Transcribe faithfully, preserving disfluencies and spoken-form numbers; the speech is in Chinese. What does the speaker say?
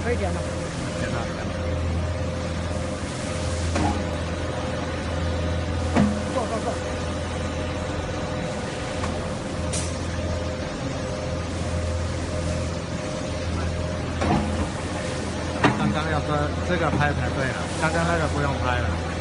可以点了。 点了。 坐坐坐。 刚刚要说这个拍才对了，刚刚那个不用拍了。